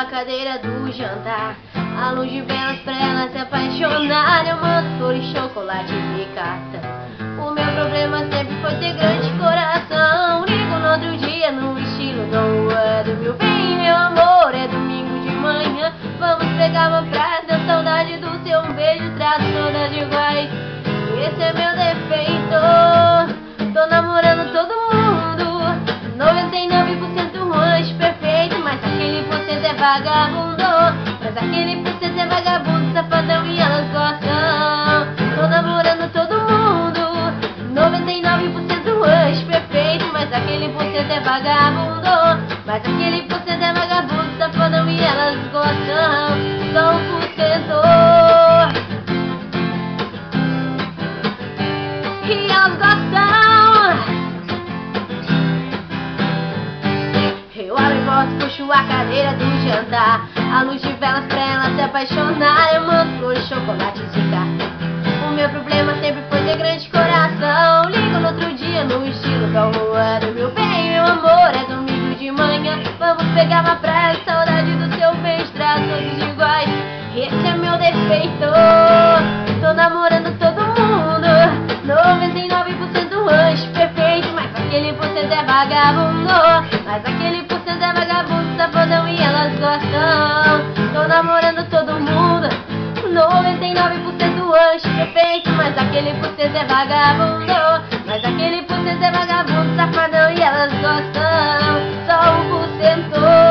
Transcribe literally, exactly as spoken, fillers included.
a cadeira do jantar. A luz de velas pra ela se apaixonar. Eu mando flores, chocolate e carta. O meu problema sempre foi ter grande coração. Ligo no outro dia no estilo Dom Juan. Meu bem, meu amor, é domingo de manhã. Vamos pegar uma praia, tenho saudade do seu beijo. Trago todas iguais, esse é meu defeito. Tô namorando todo mundo, noventa e nove por cento anjo perfeito. Mas aquele por cento é vagabundo. Mas aquele por cento é vagabundo, safadão e elas gostam. Tô namorando todo mundo, noventa e nove por cento anjo perfeito. Mas aquele por cento é vagabundo. Mas aquele por cento é vagabundo, safadão e elas gostam. Só um por cento. E elas gostam. Eu abro e posso, puxo a cadeira do jantar. A luz de velas pra ela se apaixonar. Eu mando flores, chocolates e carta. O meu problema sempre foi ter grande coração. Ligo no outro dia no estilo Dom Juan. Meu bem, meu amor, é domingo de manhã. Vamos pegar uma praia, saudade do seu beijo. Trago todos iguais, esse é meu defeito. Tô namorando todo mundo, noventa e nove por cento anjo perfeito. Mas aquele por cento é vagabundo. Mas aquele por cento é vagabundo, safadão e elas gostam. Tô namorando todo mundo, noventa e nove por cento anjo perfeito. Mas aquele por cento é vagabundo. Mas aquele por cento é vagabundo, safadão e elas gostam. Só um por cento.